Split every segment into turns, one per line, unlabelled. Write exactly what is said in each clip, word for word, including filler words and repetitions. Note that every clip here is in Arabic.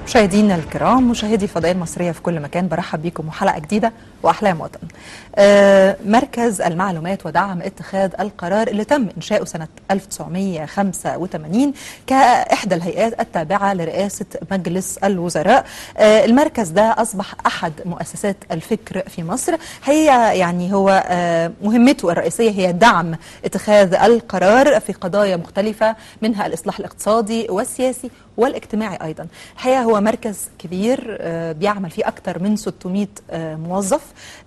مشاهدينا الكرام، مشاهدي الفضائية المصرية في كل مكان، برحب بكم وحلقة جديدة وأحلام وطن. آه مركز المعلومات ودعم اتخاذ القرار اللي تم إنشاؤه سنة ألف وتسعمائة وخمسة وثمانين كإحدى الهيئات التابعة لرئاسة مجلس الوزراء. آه المركز ده أصبح أحد مؤسسات الفكر في مصر. هي يعني هو آه مهمته الرئيسية هي دعم اتخاذ القرار في قضايا مختلفة، منها الإصلاح الاقتصادي والسياسي والاجتماعي أيضا. الحقيقة هو مركز كبير بيعمل فيه أكثر من ستمائة موظف،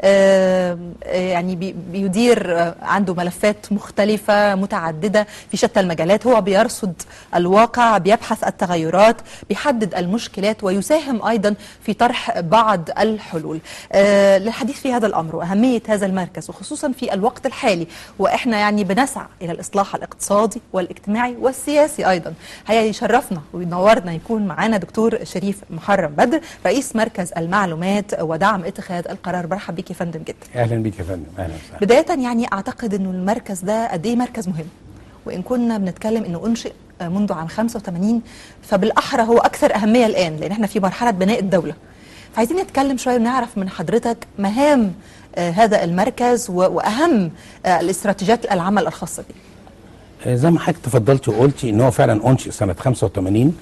يعني بيدير عنده ملفات مختلفة متعددة في شتى المجالات. هو بيرصد الواقع، بيبحث التغيرات، بيحدد المشكلات، ويساهم أيضا في طرح بعض الحلول. للحديث في هذا الأمر وأهمية هذا المركز، وخصوصا في الوقت الحالي وإحنا يعني بنسعى إلى الإصلاح الاقتصادي والاجتماعي والسياسي أيضا، هيشرفنا ونورنا يكون معانا دكتور شريف محرم بدر، رئيس مركز المعلومات ودعم اتخاذ القرار. برحب بيك يا فندم جدا.
اهلا بيك يا فندم. اهلا وسهلا.
بدايه يعني اعتقد انه المركز ده قد ايه مركز مهم، وان كنا بنتكلم انه انشئ منذ عام خمسة وثمانين، فبالاحرى هو اكثر اهميه الان لان احنا في مرحله بناء الدوله. فعايزين نتكلم شويه ونعرف من حضرتك مهام آه هذا المركز واهم آه الاستراتيجيات العمل الخاصه به.
زي ما حضرتك تفضلتي وقلتي ان هو فعلا انشئ سنه خمسة وثمانين.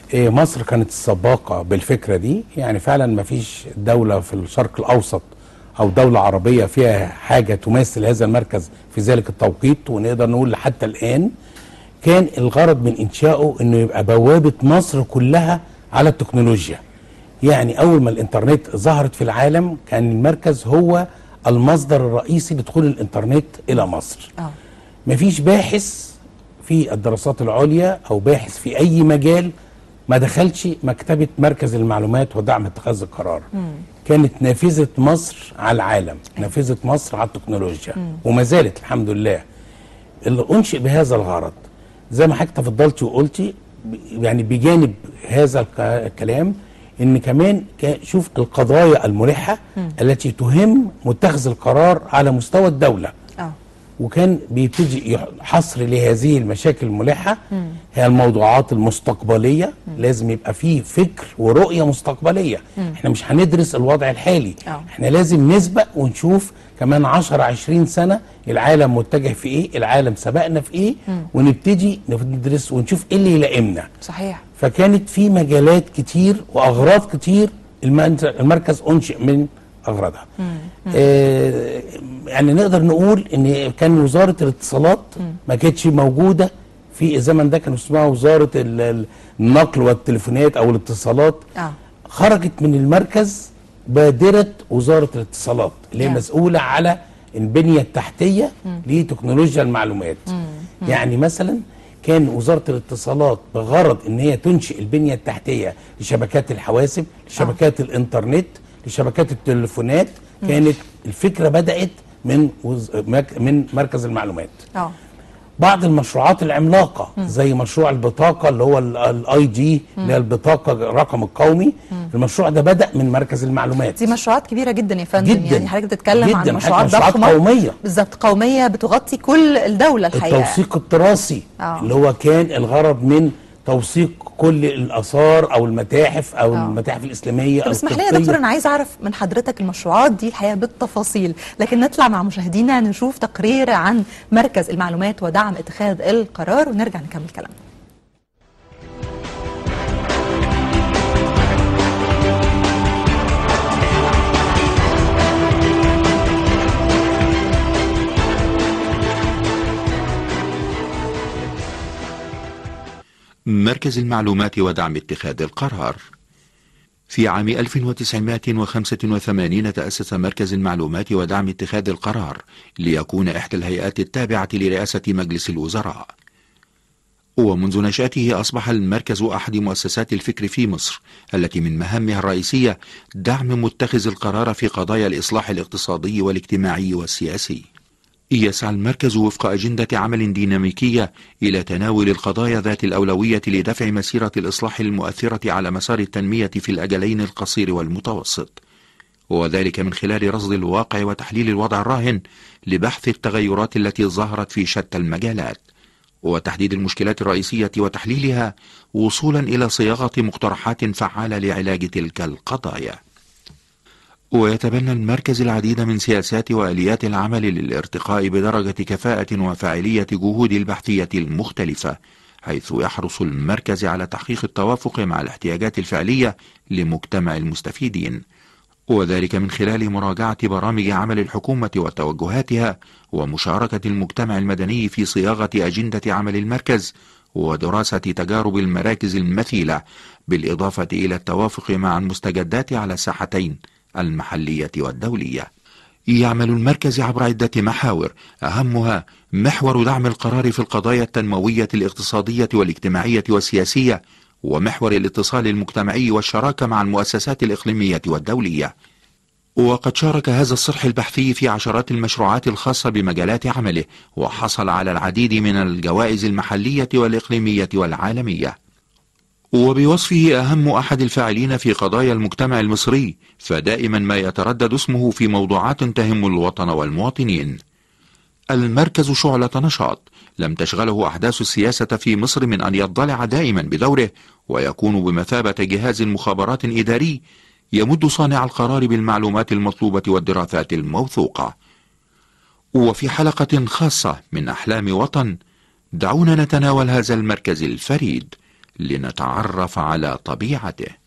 مصر كانت السباقه بالفكره دي، يعني فعلا ما فيش دوله في الشرق الاوسط او دوله عربيه فيها حاجه تماثل هذا المركز في ذلك التوقيت. ونقدر نقول حتى الان كان الغرض من انشائه انه يبقى بوابه مصر كلها على التكنولوجيا. يعني اول ما الانترنت ظهرت في العالم كان المركز هو المصدر الرئيسي لدخول الانترنت الى مصر. اه مفيش باحث في الدراسات العليا او باحث في اي مجال ما دخلش مكتبة مركز المعلومات ودعم اتخاذ القرار. مم. كانت نافذة مصر على العالم، نافذة مصر على التكنولوجيا. مم. وما زالت الحمد لله. اللي انشئ بهذا الغرض زي ما حضرتك تفضلتي وقلتي، يعني بجانب هذا الكلام ان كمان شوف القضايا الملحة مم. التي تهم متخذ القرار على مستوى الدولة. أوه. وكان بيبتدي حصر لهذه المشاكل الملحة. مم. هي الموضوعات المستقبلية. مم. لازم يبقى فيه فكر ورؤية مستقبلية. مم. احنا مش هندرس الوضع الحالي. أوه. احنا لازم نسبق ونشوف كمان عشر عشرين سنة العالم متجه في ايه، العالم سبقنا في ايه. مم. ونبتدي ندرس ونشوف ايه اللي يلائمنا.
صحيح.
فكانت في مجالات كتير واغراض كتير المركز انشئ من اغراضها. آه يعني نقدر نقول ان كان وزاره الاتصالات مم. ما كانتش موجوده في الزمن ده، كان اسمها وزاره النقل والتليفونات او الاتصالات. آه. خرجت من المركز بادره وزاره الاتصالات اللي هي آه. مسؤوله على البنيه التحتيه مم. لتكنولوجيا المعلومات. مم. مم. يعني مثلا كان وزاره الاتصالات بغرض ان هي تنشئ البنيه التحتيه لشبكات الحواسب، لشبكات آه. الانترنت، لشبكات التليفونات. كانت الفكرة بدأت من وز... من مركز المعلومات. أوه. بعض المشروعات العملاقة مم. زي مشروع البطاقة اللي هو الاي دي اللي هي البطاقة الرقم القومي. مم. المشروع ده بدأ من مركز المعلومات.
دي مشروعات كبيرة جدا يا فندم.
جداً.
يعني حضرتك بتتكلم
جداً.
عن مشروعات
مشروعات
ضخمة
قومية
بالظبط، قومية بتغطي كل الدولة الحقيقة.
التوثيق التراثي. أوه. اللي هو كان الغرض من توثيق كل الاثار او المتاحف او أوه. المتاحف الاسلاميه.
طب اسمح لي يا دكتور، انا عايز اعرف من حضرتك المشروعات دي الحقيقه بالتفاصيل، لكن نطلع مع مشاهدينا نشوف تقرير عن مركز المعلومات ودعم اتخاذ القرار ونرجع نكمل كلامنا.
مركز المعلومات ودعم اتخاذ القرار. في عام ألف وتسعمائة وخمسة وثمانين تأسس مركز المعلومات ودعم اتخاذ القرار ليكون إحدى الهيئات التابعة لرئاسة مجلس الوزراء. ومنذ نشأته أصبح المركز أحد مؤسسات الفكر في مصر التي من مهامها الرئيسية دعم متخذ القرار في قضايا الإصلاح الاقتصادي والاجتماعي والسياسي. يسعى المركز وفق أجندة عمل ديناميكية إلى تناول القضايا ذات الأولوية لدفع مسيرة الإصلاح المؤثرة على مسار التنمية في الأجلين القصير والمتوسط، وذلك من خلال رصد الواقع وتحليل الوضع الراهن لبحث التغيرات التي ظهرت في شتى المجالات، وتحديد المشكلات الرئيسية وتحليلها وصولا إلى صياغة مقترحات فعالة لعلاج تلك القضايا. ويتبنى المركز العديد من سياسات وآليات العمل للارتقاء بدرجة كفاءة وفاعلية جهود البحثية المختلفة، حيث يحرص المركز على تحقيق التوافق مع الاحتياجات الفعلية لمجتمع المستفيدين، وذلك من خلال مراجعة برامج عمل الحكومة وتوجهاتها، ومشاركة المجتمع المدني في صياغة أجندة عمل المركز، ودراسة تجارب المراكز المثيلة، بالإضافة إلى التوافق مع المستجدات على الساحتين المحلية والدولية. يعمل المركز عبر عدة محاور، أهمها محور دعم القرار في القضايا التنموية الاقتصادية والاجتماعية والسياسية، ومحور الاتصال المجتمعي والشراكة مع المؤسسات الإقليمية والدولية. وقد شارك هذا الصرح البحثي في عشرات المشروعات الخاصة بمجالات عمله، وحصل على العديد من الجوائز المحلية والإقليمية والعالمية. وبوصفه أهم أحد الفاعلين في قضايا المجتمع المصري، فدائما ما يتردد اسمه في موضوعات تهم الوطن والمواطنين. المركز شعلة نشاط لم تشغله أحداث السياسة في مصر من أن يضلع دائما بدوره، ويكون بمثابة جهاز مخابرات إداري يمد صانع القرار بالمعلومات المطلوبة والدراسات الموثوقة. وفي حلقة خاصة من أحلام وطن، دعونا نتناول هذا المركز الفريد لنتعرف على طبيعته.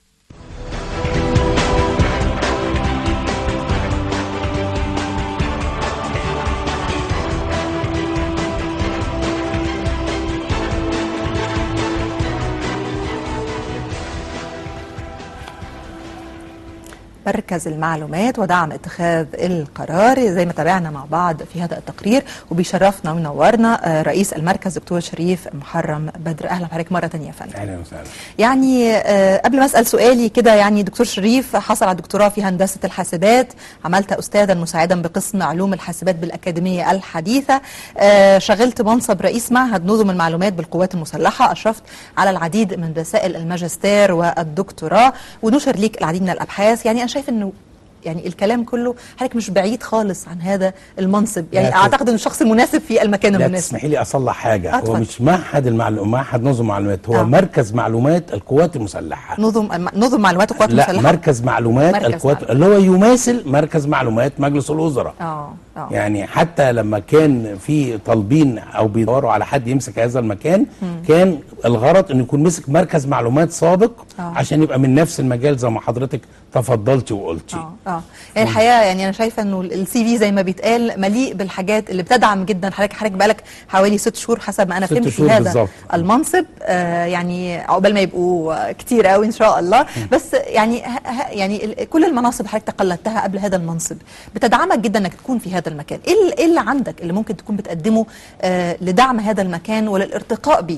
مركز المعلومات ودعم اتخاذ القرار، زي ما تابعنا مع بعض في هذا التقرير، وبيشرفنا ومنورنا رئيس المركز دكتور شريف محرم بدر. اهلا بحضرتك مره ثانيه يا فندم.
اهلا وسهلا.
يعني قبل ما اسال سؤالي كده، يعني دكتور شريف حصل على الدكتوراه في هندسه الحاسبات، عملت استاذا مساعدا بقسم علوم الحاسبات بالاكاديميه الحديثه، شغلت منصب رئيس معهد نظم المعلومات بالقوات المسلحه، اشرفت على العديد من رسائل الماجستير والدكتوراه، ونشر ليك العديد من الابحاث. يعني انا شايف انه يعني الكلام كله حضرتك مش بعيد خالص عن هذا المنصب، يعني اعتقد ان الشخص المناسب في المكان المناسب.
لا تسمحي لي اصلح حاجه،
أطفل.
هو مش معهد المعلومات، معهد نظم معلومات، هو
آه.
مركز معلومات القوات المسلحه.
نظم نظم معلومات القوات
لا
المسلحه.
مركز معلومات
مركز
القوات
معلومات.
اللي هو يماثل مركز معلومات مجلس الوزراء.
اه اه
يعني حتى لما كان في طالبين او بيدوروا على حد يمسك هذا المكان، مم. كان الغرض انه يكون مسك مركز معلومات سابق، أوه. عشان يبقى من نفس المجال زي ما حضرتك تفضلتي وقلتي.
اه اه يعني الحقيقه يعني انا شايفه انه السي في زي ما بيتقال مليء بالحاجات اللي بتدعم جدا حضرتك. حضرتك بقالك حوالي ست شهور حسب ما انا فهمت في هذا بالزبط. المنصب، آه يعني عقبال ما يبقوا كتير قوي ان شاء الله. م. بس يعني يعني كل المناصب حضرتك تقلدتها قبل هذا المنصب بتدعمك جدا انك تكون في هذا المكان. ايه اللي عندك اللي ممكن تكون بتقدمه آه لدعم هذا المكان وللارتقاء بيه؟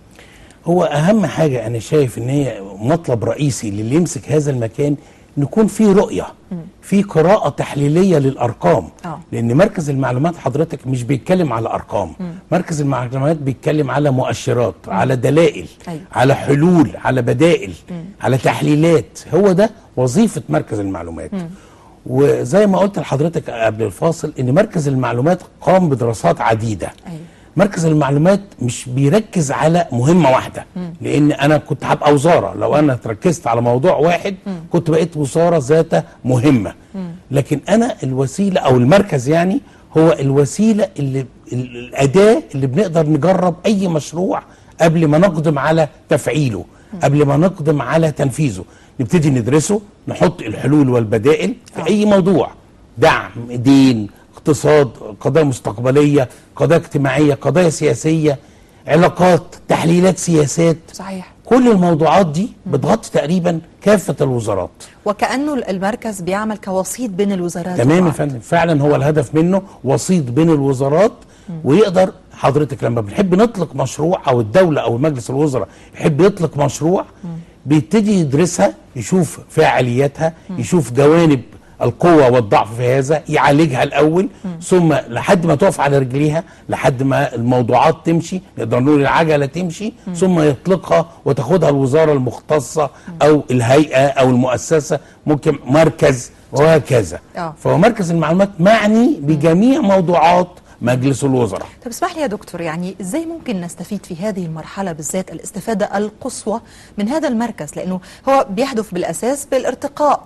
هو اهم حاجه انا شايف ان هي مطلب رئيسي للي يمسك هذا المكان، نكون في رؤية، في قراءة تحليلية للأرقام. أوه. لأن مركز المعلومات حضرتك مش بيتكلم على أرقام، مم. مركز المعلومات بيتكلم على مؤشرات، مم. على دلائل، أيوه. على حلول، على بدائل، مم. على تحليلات. هو ده وظيفة مركز المعلومات. مم. وزي ما قلت لحضرتك قبل الفاصل ان مركز المعلومات قام بدراسات عديدة. أيوه. مركز المعلومات مش بيركز على مهمة واحدة، مم. لأن أنا كنت هبقى وزارة، لو أنا تركزت على موضوع واحد مم. كنت بقيت وزارة ذات مهمة. مم. لكن أنا الوسيلة أو المركز يعني هو الوسيلة اللي الأداة اللي بنقدر نجرب أي مشروع قبل ما نقدم على تفعيله، مم. قبل ما نقدم على تنفيذه، نبتدي ندرسه، نحط الحلول والبدائل في أوه. أي موضوع، دعم، دين، اقتصاد، قضايا مستقبلية، قضايا اجتماعية، قضايا سياسية، علاقات، تحليلات سياسات.
صحيح.
كل الموضوعات دي بتغطي تقريبا كافة الوزارات.
وكأنه المركز بيعمل كوسيط بين الوزارات.
تمام يا فندم، فعلا هو الهدف منه وسيط بين الوزارات. م. ويقدر حضرتك لما بنحب نطلق مشروع او الدولة او مجلس الوزراء يحب يطلق مشروع، م. بيبتدي يدرسها، يشوف فاعلياتها، م. يشوف جوانب القوة والضعف في هذا، يعالجها الأول، م. ثم لحد ما تقف على رجليها، لحد ما الموضوعات تمشي، نقدر نقول العجلة تمشي، م. ثم يطلقها وتاخدها الوزارة المختصة، م. أو الهيئة أو المؤسسة، ممكن مركز، وهكذا. أوه. فهو مركز المعلومات معني بجميع موضوعات مجلس الوزراء.
طب اسمح لي يا دكتور، يعني ازاي ممكن نستفيد في هذه المرحله بالذات الاستفاده القصوى من هذا المركز، لانه هو بيهدف بالاساس بالارتقاء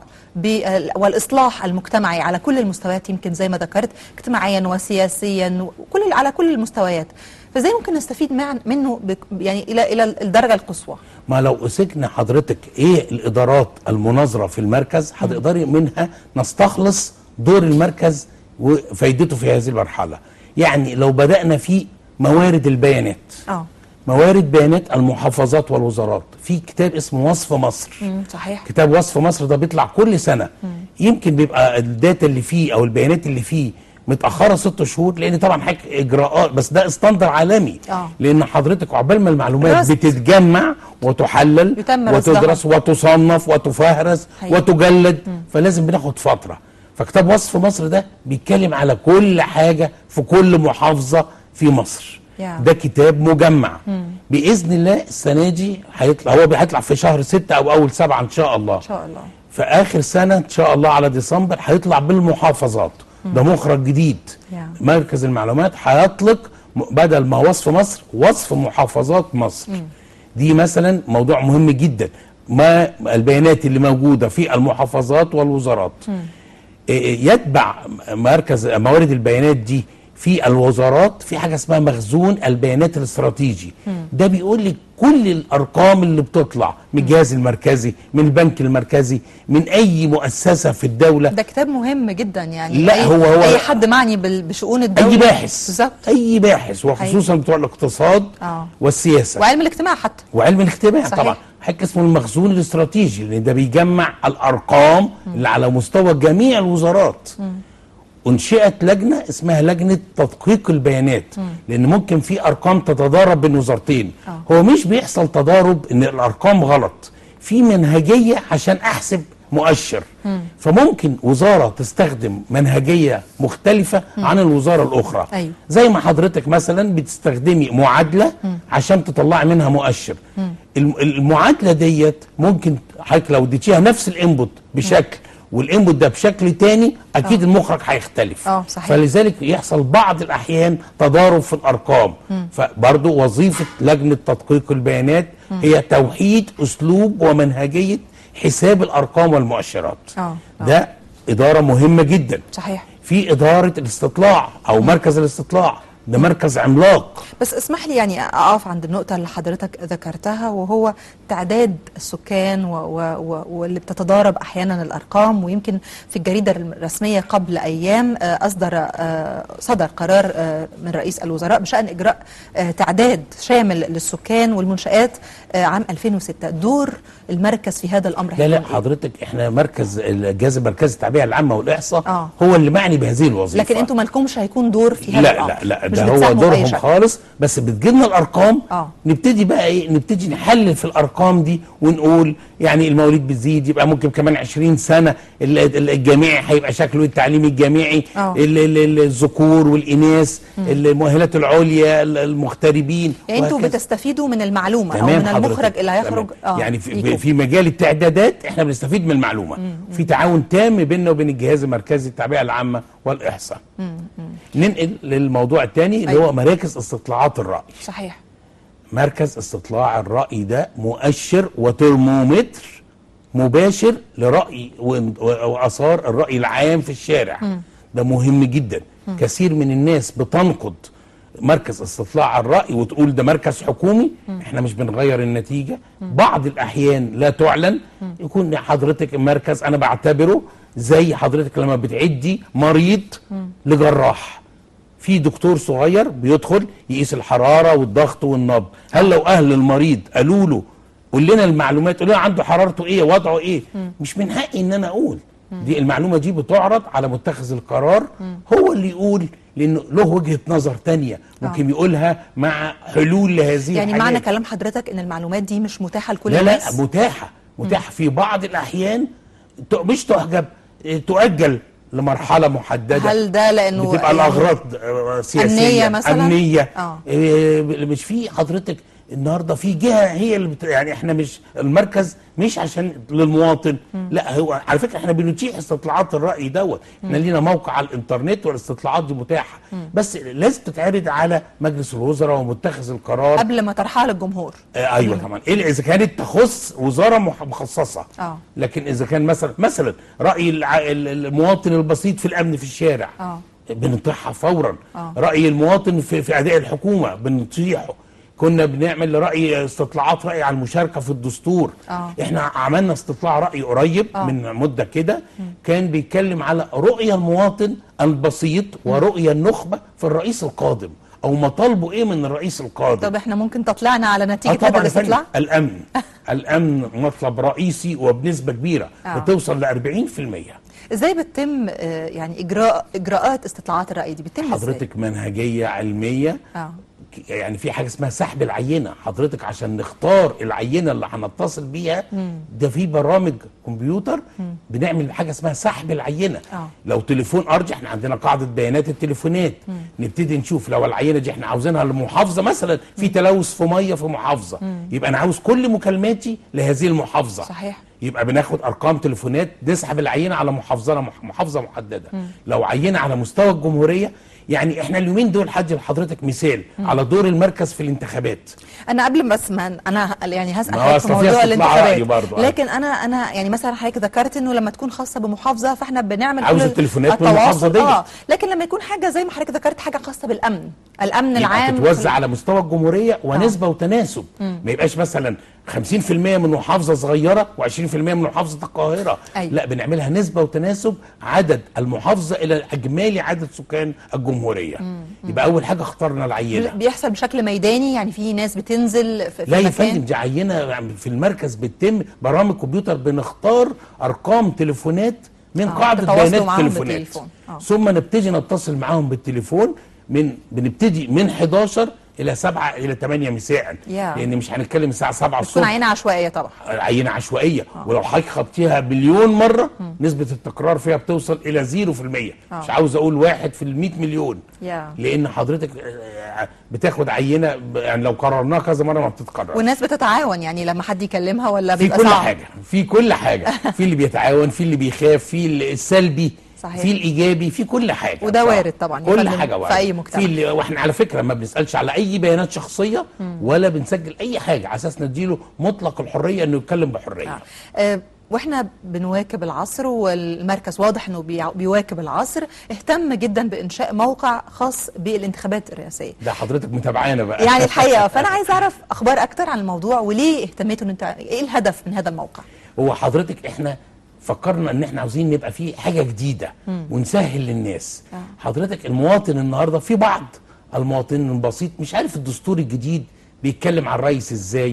والاصلاح المجتمعي على كل المستويات، يمكن زي ما ذكرت اجتماعيا وسياسيا وكل على كل المستويات، فازاي ممكن نستفيد منه يعني الى الى الدرجه القصوى؟
ما لو مسكنا حضرتك ايه الادارات المناظره في المركز هتقدري منها نستخلص دور المركز وفائدته في هذه المرحله. يعني لو بدانا في موارد البيانات، اه موارد بيانات المحافظات والوزارات، في كتاب اسمه وصف مصر.
امم صحيح.
كتاب وصف مصر ده بيطلع كل سنه. مم. يمكن بيبقى الداتا اللي فيه او البيانات اللي فيه متاخره ست شهور، لان طبعا حضرتك اجراءات، بس ده استندر عالمي. أوه. لان حضرتك عقبال ما المعلومات رست. بتتجمع وتحلل وتدرس وتصنف وتفهرس حقيقي. وتجلد. مم. فلازم بناخد فتره. فكتاب وصف مصر ده بيتكلم على كل حاجه في كل محافظه في مصر. yeah. ده كتاب مجمع. مم. باذن الله السنه دي هيطلع، هو هيطلع في شهر ستة او اول سبعة ان شاء الله. ان شاء الله. في اخر سنه ان شاء الله على ديسمبر هيطلع بالمحافظات. ده مخرج جديد. yeah. مركز المعلومات هيطلق بدل ما وصف مصر وصف محافظات مصر. مم. دي مثلا موضوع مهم جدا، ما البيانات اللي موجوده في المحافظات والوزارات. مم. يتبع مركز موارد البيانات دي في الوزارات في حاجه اسمها مخزون البيانات الاستراتيجي. مم. ده بيقول لك كل الارقام اللي بتطلع من الجهاز المركزي، من البنك المركزي، من اي مؤسسه في الدوله.
ده كتاب مهم جدا يعني.
لا
أي
هو هو
اي حد معني بشؤون الدوله،
اي باحث
بالظبط،
اي باحث وخصوصا بتوع الاقتصاد آه. والسياسه
وعلم الاجتماع حتى
وعلم الاجتماع طبعا. حاجه اسمه المخزون الاستراتيجي، لان ده بيجمع الارقام م. اللي على مستوى جميع الوزارات. م. انشئت لجنه اسمها لجنه تدقيق البيانات. م. لان ممكن في ارقام تتضارب بين وزارتين. أوه. هو مش بيحصل تضارب ان الارقام غلط، في منهجيه عشان احسب مؤشر. م. فممكن وزاره تستخدم منهجيه مختلفه م. عن الوزاره الاخرى. أيوه. زي ما حضرتك مثلا بتستخدمي معادله م. عشان تطلعي منها مؤشر. م. المعادله ديت ممكن حضرتك لو اديتيها نفس الانبوت بشكل م. والانبوت ده بشكل تاني اكيد أوه. المخرج هيختلف. اه صحيح. فلذلك يحصل بعض الاحيان تضارب في الارقام. م. فبرضه وظيفه لجنه تدقيق البيانات م. هي توحيد اسلوب ومنهجيه حساب الارقام والمؤشرات. اه ده اداره مهمه جدا.
صحيح.
في اداره الاستطلاع او م. مركز الاستطلاع، ده مركز عملاق.
بس اسمح لي يعني اقف عند النقطه اللي حضرتك ذكرتها، وهو تعداد السكان و و و واللي بتتضارب احيانا الارقام. ويمكن في الجريده الرسميه قبل ايام اصدر صدر قرار من رئيس الوزراء بشان اجراء تعداد شامل للسكان والمنشآت عام ألفين وستة. دور المركز في هذا الامر
لا لا حضرتك، احنا مركز الجهاز المركزي التعبئه العامه والاحصاء آه. هو اللي معني بهذه الوظيفه.
لكن انتم مالكمش هيكون دور في هذا
لا
الامر.
لا لا ده هو دورهم خالص، بس بتجيلنا الارقام.
آه.
نبتدي بقى ايه، نبتدي نحلل في الارقام دي ونقول يعني المواليد بتزيد، يبقى ممكن كمان عشرين سنه الجامعي هيبقى شكله التعليمي الجامعي، الذكور والاناث، المؤهلات العليا، المغتربين.
يعني انتوا بتستفيدوا من المعلومه او من المخرج اللي هيخرج.
آه. يعني في, في مجال التعدادات احنا بنستفيد من المعلومه. مم. في تعاون تام بيننا وبين الجهاز المركزي التعبئه العامه والاحصاء. مم. ننقل للموضوع الثاني اللي أيوة. هو مراكز استطلاعات الراي.
صحيح.
مركز استطلاع الراي ده مؤشر وترمومتر مباشر لراي واثار الراي العام في الشارع. مم. ده مهم جدا. مم. كثير من الناس بتنقد مركز استطلاع الراي وتقول ده مركز حكومي. مم. احنا مش بنغير النتيجه. مم. بعض الاحيان لا تعلن. مم. يكون حضرتك المركز انا بعتبره زي حضرتك لما بتعدي مريض مم. لجراح، في دكتور صغير بيدخل يقيس الحراره والضغط والنبض. هل لو اهل المريض قالوا له قول لنا المعلومات، قول لنا عنده حرارته ايه، وضعه ايه، مم. مش من حقي ان انا اقول. مم. دي المعلومه دي بتعرض على متخذ القرار. مم. هو اللي يقول، لانه له وجهه نظر تانية ممكن آه. يقولها مع حلول لهذه
يعني
الحاجات.
معنى كلام حضرتك ان المعلومات دي مش متاحه لكل
لا
الناس؟
لا متاحه متاحه. في بعض الاحيان مش تحجب، تؤجل لمرحله محدده.
هل ده لانه
بتبقى يعني الاغراض سياسيه
امنيه مثلا؟
امنيه. آه. مش في حضرتك النهارده في جهه هي اللي بت... يعني احنا مش المركز مش عشان للمواطن، م. لا هو على فكره احنا بنتيح استطلاعات الراي دوت، احنا لينا موقع على الانترنت والاستطلاعات دي متاحه، م. بس لازم تتعرض على مجلس الوزراء ومتخذ القرار
قبل ما طرحها للجمهور.
آه ايوه م. طبعا، الا اذا كانت تخص وزاره مخصصه.
اه
لكن اذا كان مثلا مثلا راي المواطن البسيط في الامن في الشارع اه بنطيحها فورا. أوه. رأي المواطن في, في أداء الحكومة بنطيحه. كنا بنعمل رأي استطلاعات رأي على المشاركة في الدستور. أوه. احنا عملنا استطلاع رأي قريب أوه. من مدة كده كان بيتكلم على رؤية المواطن البسيط ورؤية النخبة في الرئيس القادم او مطالبه ايه من الرئيس القادم.
طب احنا ممكن تطلعنا على نتيجة هذا الاستطلاع؟
الامن الامن مطلب رئيسي وبنسبة كبيرة أوه. بتوصل ل أربعين في المية.
ازاي بتتم يعني اجراء اجراءات استطلاعات الرأي دي بتتم
حضرتك ازاي؟ منهجيه علميه. اه يعني في حاجه اسمها سحب العينه، حضرتك عشان نختار العينه اللي هنتصل بيها مم. ده في برامج كمبيوتر مم. بنعمل حاجه اسمها سحب العينه. أوه. لو تليفون ارضي احنا عندنا قاعده بيانات التليفونات، مم. نبتدي نشوف لو العينه دي احنا عاوزينها لمحافظه مثلا في تلوث في ميه في محافظه، مم. يبقى انا عاوز كل مكالماتي لهذه المحافظه.
صحيح.
يبقى بناخد ارقام تليفونات نسحب العينه على محافظه محافظه محدده. مم. لو عينه على مستوى الجمهوريه، يعني احنا اليومين دول حد لحضرتك مثال مم. على دور المركز في الانتخابات.
انا قبل ما اسمع انا يعني هسال حضرتك في موضوع الانتخابات، لكن انا انا يعني مثلا حضرتك ذكرت انه لما تكون خاصه بمحافظه فاحنا بنعمل
عاوز التليفونات من المحافظه دي. اه
لكن لما يكون حاجه زي ما حضرتك ذكرت حاجه خاصه بالامن، الامن العام
تتوزع على مستوى الجمهوريه ونسبه آه. وتناسب، مم. ما يبقاش مثلا خمسين في المية من محافظه صغيره وعشرين في المية من محافظه القاهره. أيوة. لا بنعملها نسبه وتناسب عدد المحافظه الى اجمالي عدد سكان الجمهوريه. مم. يبقى اول حاجه اخترنا العينه.
بيحصل بشكل ميداني يعني في ناس بتنزل في
لا يا فندم، دي عينه في المركز بتتم برامج كمبيوتر، بنختار ارقام تليفونات من آه. قاعده بيانات التليفونات، آه. ثم نبتدي نتصل معاهم بالتليفون من بنبتدي من حداشر الى سبعة الى تمانية مساء، لان مش هنتكلم الساعه سبعة الصبح.
بتكون عينه عشوائيه طبعا.
عينه عشوائيه. آه. ولو حضرتك خبطيها مليون مره م. نسبه التكرار فيها بتوصل الى زيرو في المية. آه. مش عاوز اقول واحد في المية مليون. يا. لان حضرتك بتاخد عينه يعني لو قررناها كذا مره ما بتتكرر.
والناس بتتعاون يعني لما حد يكلمها ولا بيبقى
في كل
صعب؟
حاجه، في كل حاجه في اللي بيتعاون، في اللي بيخاف، في السلبي، صحيح. في الايجابي، في كل حاجه،
وده وارد طبعا
كل حاجه وارد
في اي مجتمع.
في اللي واحنا على فكره ما بنسالش على اي بيانات شخصيه مم. ولا بنسجل اي حاجه على اساس نديله مطلق الحريه انه يتكلم بحريه.
آه. آه واحنا بنواكب العصر، والمركز واضح انه بيواكب العصر، اهتم جدا بانشاء موقع خاص بالانتخابات الرئاسيه.
ده حضرتك متابعانا بقى
يعني الحقيقه، فانا عايز اعرف اخبار اكتر عن الموضوع وليه اهتميتوا ان انت ايه الهدف من هذا الموقع؟
هو حضرتك احنا فكرنا ان احنا عاوزين نبقى فيه حاجه جديده مم. ونسهل للناس. آه. حضرتك المواطن النهارده في بعض المواطنين البسيط مش عارف الدستور الجديد بيتكلم عن الرئيس ازاي،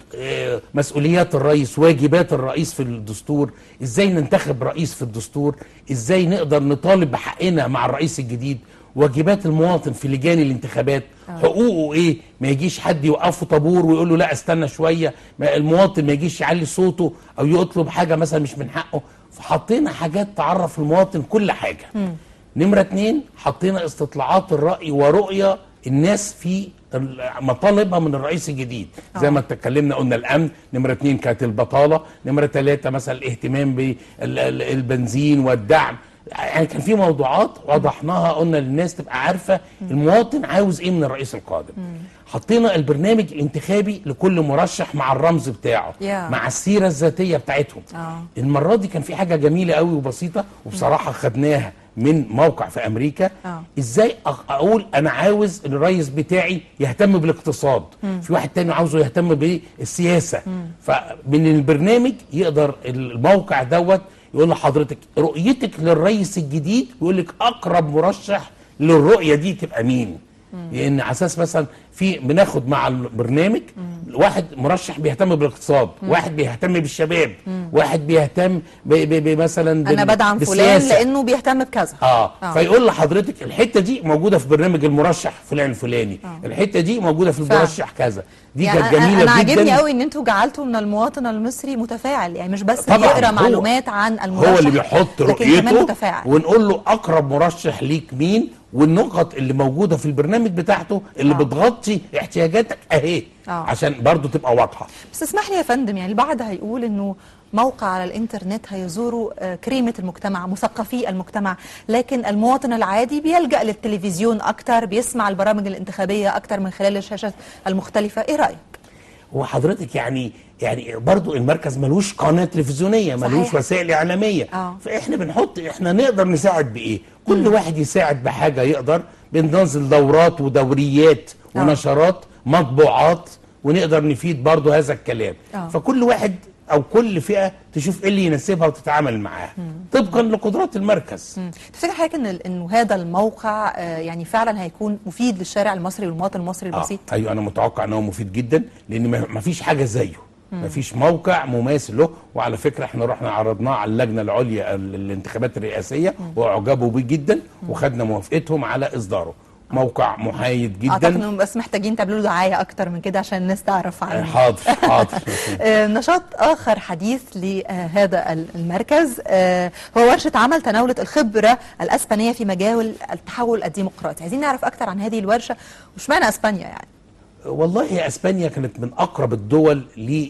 آه مسؤوليات الرئيس، واجبات الرئيس في الدستور، ازاي ننتخب رئيس في الدستور، ازاي نقدر نطالب بحقنا مع الرئيس الجديد، واجبات المواطن في لجان الانتخابات، آه. حقوقه ايه، ما يجيش حد يوقفه طابور ويقول له لا استنى شويه، ما المواطن ما يجيش يعلي صوته او يطلب حاجه مثلا مش من حقه. فحطينا حاجات تعرف المواطن كل حاجه. م. نمره اتنين حطينا استطلاعات الراي ورؤيه الناس في مطالبها من الرئيس الجديد. أوه. زي ما اتكلمنا قلنا الامن، نمره اتنين كانت البطاله، نمره ثلاثه مثلا الاهتمام بالبنزين والدعم. يعني كان في موضوعات وضحناها، قلنا للناس تبقى عارفه المواطن عاوز ايه من الرئيس القادم. مم. حطينا البرنامج الانتخابي لكل مرشح مع الرمز بتاعه، yeah. مع السيره الذاتيه بتاعتهم. أوه. المره دي كان في حاجه جميله قوي وبسيطه وبصراحه خدناها من موقع في امريكا. أوه. ازاي اقول انا عاوز الرئيس بتاعي يهتم بالاقتصاد، مم. في واحد تاني عاوزه يهتم بالسياسه. مم. فمن البرنامج يقدر الموقع دوت يقول لحضرتك رؤيتك للرئيس الجديد، ويقول لك اقرب مرشح للرؤيه دي تبقى مين. لان على اساس مثلا في بناخد مع البرنامج مم. واحد مرشح بيهتم بالاقتصاد، مم. واحد بيهتم بالشباب، مم. واحد بيهتم مثلا
انا بدعم فلان لانه بيهتم بكذا.
اه, آه. فيقول لحضرتك الحته دي موجوده في برنامج المرشح فلان الفلاني، آه. الحته دي موجوده في المرشح كذا. دي
يعني
كانت جميله
جدا. انا
جدا.
عاجبني قوي ان انتوا جعلتوا من المواطن المصري متفاعل، يعني مش بس بيقرا معلومات عن المرشح،
هو اللي بيحط رؤيته ونقول له اقرب مرشح ليك مين، والنقط اللي موجوده في البرنامج بتاعته اللي
آه.
بتغطي احتياجاتك اهي،
آه.
عشان برضو تبقى واضحه.
بس اسمح لي يا فندم، يعني البعض هيقول انه موقع على الانترنت هيزوروا آه، كريمه المجتمع، مثقفي المجتمع، لكن المواطن العادي بيلجأ للتلفزيون اكتر، بيسمع البرامج الانتخابيه اكتر من خلال الشاشات المختلفه، ايه رايك؟
هو حضرتك يعني يعني برضو المركز ملوش قناه تلفزيونيه، ملوش
صحيح.
وسائل اعلاميه.
آه.
فاحنا بنحط، احنا نقدر نساعد بايه؟ كل مم. واحد يساعد بحاجه يقدر. بننزل دورات ودوريات
آه.
ونشرات مطبوعات، ونقدر نفيد برضو هذا الكلام.
آه.
فكل واحد او كل فئه تشوف ايه اللي يناسبها وتتعامل معاها طبقا لقدرات المركز.
مم. تفتكر حضرتك ان انه هذا الموقع آه، يعني فعلا هيكون مفيد للشارع المصري والمواطن المصري البسيط؟
آه. ايوه، انا متوقع ان هو مفيد جدا، لان ما فيش حاجه زيه، ما فيش موقع مماثل له. وعلى فكره احنا رحنا عرضناه على اللجنه العليا الانتخابات الرئاسيه واعجبوا بيه جدا، وخدنا موافقتهم على اصداره. موقع محايد جدا.
اعتقد انهم بس محتاجين تعملوا له دعايه اكتر من كده عشان الناس تعرف عنه.
حاضر حاضر.
نشاط اخر حديث لهذا المركز هو ورشه عمل تناولت الخبره الاسبانيه في مجال التحول الديمقراطي. عايزين نعرف اكتر عن هذه الورشه، واشمعنى اسبانيا يعني؟
والله هي اسبانيا كانت من اقرب الدول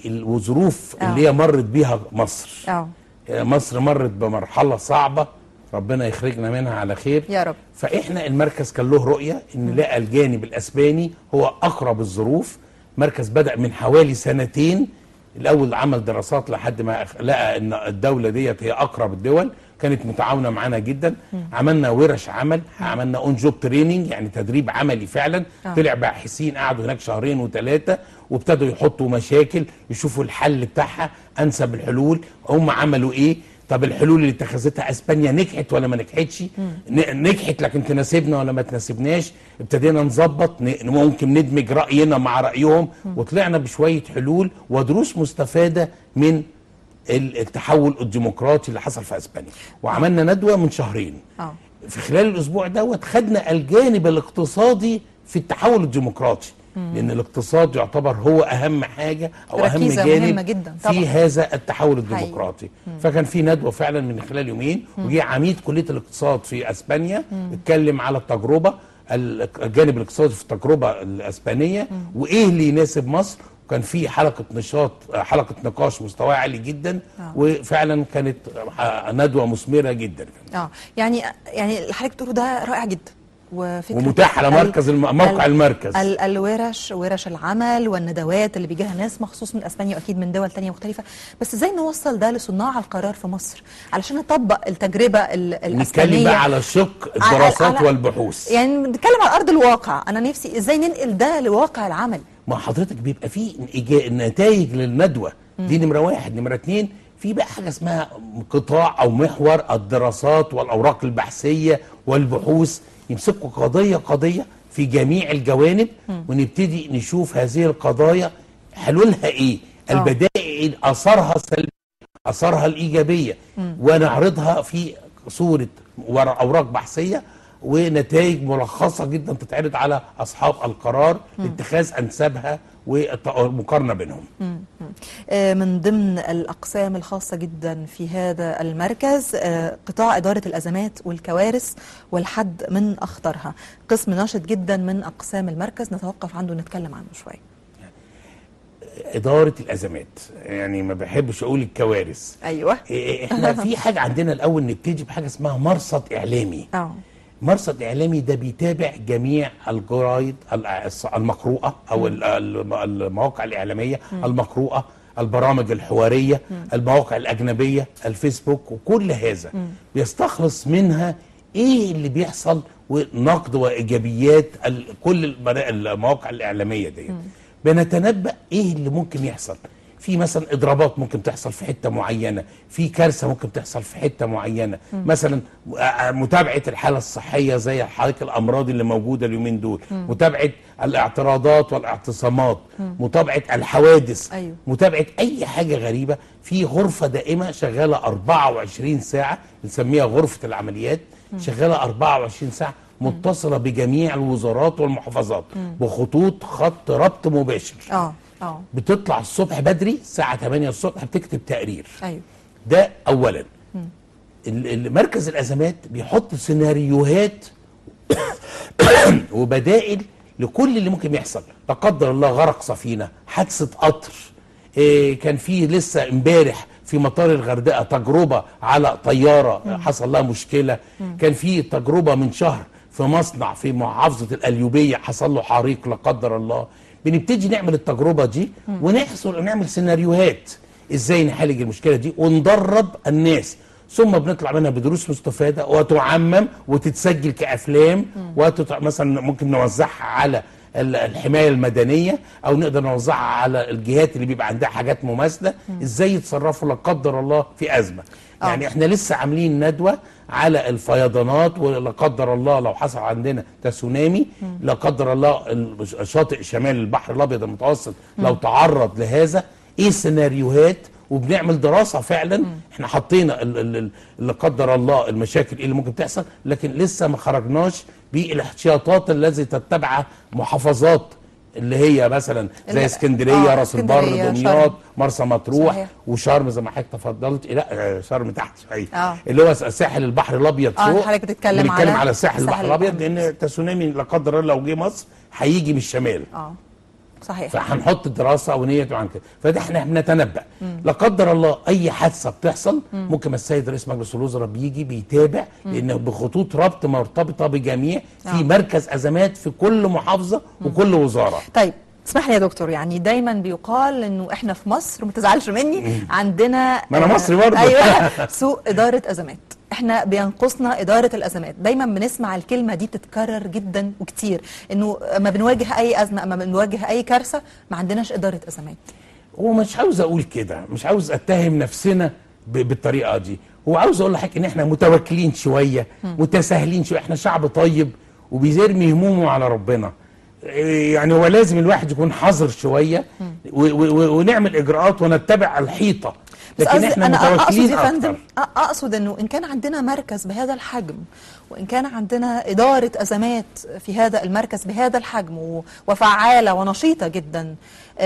للظروف
أوه.
اللي هي مرت بيها مصر.
اه
مصر مرت بمرحله صعبه، ربنا يخرجنا منها على خير
يا رب.
فاحنا المركز كان له رؤيه ان لقى الجانب الاسباني هو اقرب الظروف. مركز بدا من حوالي سنتين، الاول عمل دراسات لحد ما لقى ان الدوله ديت هي اقرب الدول، كانت متعاونه معانا جدا. م. عملنا ورش عمل، م. عملنا اون جوب تريننج، يعني تدريب عملي فعلا. أوه. طلع باحثين قعدوا هناك شهرين وثلاثه، وابتدوا يحطوا مشاكل، يشوفوا الحل بتاعها، انسب الحلول. هم عملوا ايه؟ طب الحلول اللي اتخذتها اسبانيا نجحت ولا ما نجحتش؟ نجحت لكن تناسبنا ولا ما تناسبناش؟ ابتدينا نظبط، ممكن ندمج راينا مع رايهم، وطلعنا بشويه حلول ودروس مستفاده من التحول الديمقراطي اللي حصل في اسبانيا. وعملنا ندوه من شهرين. أوه. في خلال الاسبوع دوت خدنا الجانب الاقتصادي في التحول الديمقراطي، لان الاقتصاد يعتبر هو اهم حاجه او اهم جانب
جدا
في هذا التحول الديمقراطي. فكان في ندوه فعلا من خلال يومين، وجي عميد كليه الاقتصاد في اسبانيا اتكلم على التجربه، الجانب الاقتصادي في التجربه الاسبانيه، وايه اللي يناسب مصر. كان في حلقه نشاط، حلقه نقاش مستوى عالي جدا. آه. وفعلا كانت ندوه مثمره جدا.
اه يعني يعني اللي حضرتك بتقوله ده رائع جدا، وفكرة
ومتاح على مركز الم... موقع المركز.
ال... الورش ورش العمل والندوات اللي بيجيها ناس مخصوص من اسبانيا واكيد من دول تانية مختلفه. بس ازاي نوصل ده لصناع القرار في مصر علشان نطبق التجربه الاسبانيه؟
نتكلم بقى على شق الدراسات على... والبحوث،
يعني نتكلم على ارض الواقع. انا نفسي ازاي ننقل ده لواقع العمل.
ما حضرتك بيبقى فيه نتائج للندوه دي، نمره واحد. نمره اتنين، في بقى حاجه اسمها قطاع او محور الدراسات والاوراق البحثيه والبحوث، يمسكوا قضيه قضيه في جميع الجوانب، م. ونبتدي نشوف هذه القضايا حلولها ايه، أوه. البدائل، اثارها السلبيه، اثارها الايجابيه، م. ونعرضها في صوره اوراق بحثيه ونتائج ملخصه جدا تتعرض على اصحاب القرار لاتخاذ انسبها والمقارنه بينهم.
من ضمن الاقسام الخاصه جدا في هذا المركز قطاع اداره الازمات والكوارث والحد من اخطرها، قسم ناشط جدا من اقسام المركز نتوقف عنده نتكلم عنه شويه.
اداره الازمات، يعني ما بحبش اقول الكوارث.
ايوه.
احنا في حاجه عندنا الاول نبتدي بحاجه اسمها مرصد اعلامي. اه مرصد اعلامي ده بيتابع جميع الجرايد المقروءه او المواقع الاعلاميه المقروءه، البرامج الحواريه، المواقع الاجنبيه، الفيسبوك، وكل هذا بيستخلص منها ايه اللي بيحصل، ونقد وايجابيات كل المواقع الاعلاميه دي. بنتنبأ ايه اللي ممكن يحصل. في مثلا اضرابات ممكن تحصل في حته معينه، في كارثه ممكن تحصل في حته معينه، م. مثلا متابعه الحاله الصحيه زي حضرتك الامراض اللي موجوده اليومين دول، م. متابعه الاعتراضات والاعتصامات، م. متابعه الحوادث، أيوه. متابعه اي حاجه غريبه. في غرفه دائمه شغاله أربعة وعشرين ساعه بنسميها غرفه العمليات، م. شغاله أربعة وعشرين ساعه متصله بجميع الوزارات والمحافظات م. بخطوط خط ربط مباشر. اه اه بتطلع الصبح بدري الساعه ثمانية الصبح بتكتب تقرير. ايوه ده اولا. مركز الازمات بيحط سيناريوهات وبدائل لكل اللي ممكن يحصل. لا قدر الله غرق سفينه، حادثه قطر، إيه كان في لسه امبارح في مطار الغردقه تجربه على طياره حصل لها مشكله، كان في تجربه من شهر في مصنع في محافظه القليوبيه حصل له حريق لا قدر الله. بنبتدي نعمل التجربه دي ونحصل نعمل سيناريوهات ازاي نعالج المشكله دي وندرب الناس، ثم بنطلع منها بدروس مستفاده وتعمم وتتسجل كافلام، مثلا ممكن نوزعها على الحمايه المدنيه او نقدر نوزعها على الجهات اللي بيبقى عندها حاجات مماثله ازاي يتصرفوا لا قدر الله في ازمه. أوه. يعني احنا لسه عاملين ندوه على الفيضانات ولا قدر الله لو حصل عندنا تسونامي لا قدر الله شاطئ شمال البحر الابيض المتوسط لو تعرض لهذا ايه السيناريوهات، وبنعمل دراسه فعلا. مم. احنا حطينا لا قدر الله المشاكل اللي ممكن تحصل، لكن لسه ما خرجناش بالاحتياطات التي تتبعها محافظات اللي هي مثلا زي اسكندريه، آه راس البر، دمياط، مرسى مطروح، صحيح. وشرم زي ما حضرتك تفضلت، لا شرم تحت شويه، آه. اللي هو ساحل البحر الابيض فوق.
اه حضرتك بتتكلم
على بنتكلم على ساحل البحر الابيض لان التسونامي لا قدر الله لو جه مصر هيجي من الشمال.
اه صحيح.
فهنحط دراسه ونيه عن كده، فده احنا بنتنبأ. لا قدر الله اي حادثه بتحصل مم. ممكن السيد رئيس مجلس الوزراء بيجي بيتابع، لانه بخطوط ربط مرتبطه بجميع في آه. مركز ازمات في كل محافظه مم. وكل وزاره.
طيب اسمح لي يا دكتور، يعني دايما بيقال انه احنا في مصر، ما تزعلش مني، مم. عندنا
ما انا مصري برضه
ايوه سوء اداره ازمات. احنا بينقصنا اداره الازمات، دايما بنسمع الكلمه دي بتتكرر جدا وكتير، انه اما بنواجه اي ازمه، اما بنواجه اي كارثه ما عندناش اداره ازمات.
هو مش عاوز اقول كده، مش عاوز اتهم نفسنا بالطريقه دي، هو عاوز اقول لحضرتك ان احنا متوكلين شويه، متساهلين شويه، احنا شعب طيب وبيرمي همومه على ربنا. يعني هو لازم الواحد يكون حذر شويه ونعمل اجراءات ونتبع الحيطه، لكن احنا متوكلين اكتر.
اقصد انه ان كان عندنا مركز بهذا الحجم، وان كان عندنا اداره ازمات في هذا المركز بهذا الحجم وفعاله ونشيطه جدا،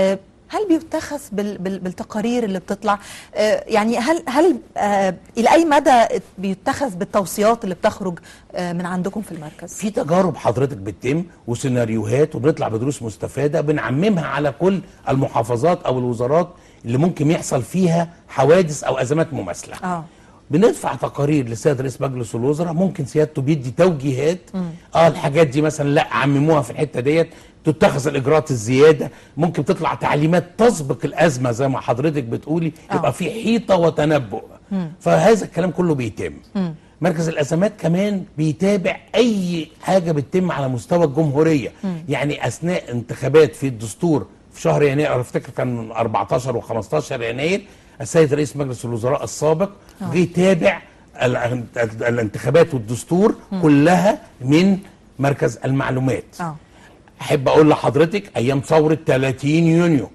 هل بيتخذ بالتقارير اللي بتطلع؟ يعني هل هل الى اي مدى بيتخذ بالتوصيات اللي بتخرج من عندكم في المركز؟
في تجارب حضرتك بتتم وسيناريوهات، وبنطلع بدروس مستفاده بنعممها على كل المحافظات او الوزارات اللي ممكن يحصل فيها حوادث او ازمات مماثله. اه بندفع تقارير للسيد رئيس مجلس الوزراء، ممكن سيادته بيدي توجيهات. م. اه الحاجات دي مثلا لا عمموها في الحته ديت، تتخذ الاجراءات الزياده، ممكن تطلع تعليمات تسبق الازمه زي ما حضرتك بتقولي، يبقى في حيطه وتنبؤ. م. فهذا الكلام كله بيتم. م. مركز الازمات كمان بيتابع اي حاجه بتتم على مستوى الجمهوريه. م. يعني اثناء انتخابات في الدستور في شهر يناير، انا افتكر كان أربعتاشر وخمستاشر يناير، السيد رئيس مجلس الوزراء السابق جه يتابع الانتخابات والدستور م. كلها من مركز المعلومات. أوه. احب اقول لحضرتك ايام ثوره ثلاثين يونيو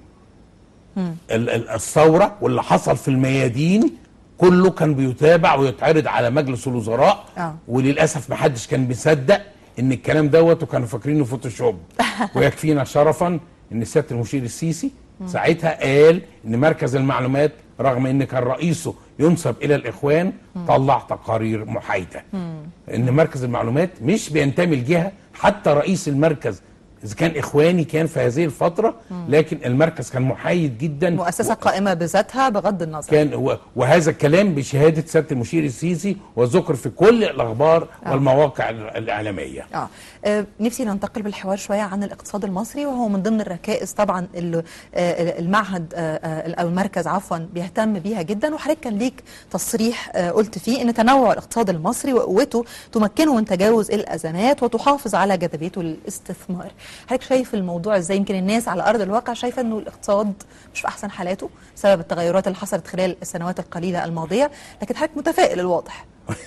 م. الثوره واللي حصل في الميادين كله كان بيتابع ويتعرض على مجلس الوزراء. أوه. وللاسف ما حدش كان بيصدق ان الكلام دوت، وكانوا فاكرينه فوتوشوب. ويكفينا شرفا ان سياده المشير السيسي ساعتها قال ان مركز المعلومات رغم ان كان رئيسه ينسب الى الاخوان طلع تقارير محايده. ان مركز المعلومات مش بينتمي لجهه، حتى رئيس المركز اذا كان اخواني كان في هذه الفتره، لكن المركز كان محايد جدا،
مؤسسه و... قائمه بذاتها بغض النظر
كان هو، وهذا الكلام بشهاده سياده المشير السيسي وذكر في كل الاخبار آه. والمواقع الاعلاميه.
اه, آه نفسي ننتقل بالحوار شويه عن الاقتصاد المصري، وهو من ضمن الركائز طبعا اللي آه المعهد آه او المركز عفوا بيهتم بيها جدا، وحضرتك كان ليك تصريح آه قلت فيه ان تنوع الاقتصاد المصري وقوته تمكنه من تجاوز الازمات وتحافظ على جاذبيته للاستثمار. حضرتك شايف الموضوع ازاي؟ يمكن الناس على ارض الواقع شايفه انه الاقتصاد مش في احسن حالاته بسبب التغيرات اللي حصلت خلال السنوات القليله الماضيه، لكن حضرتك متفائل الواضح.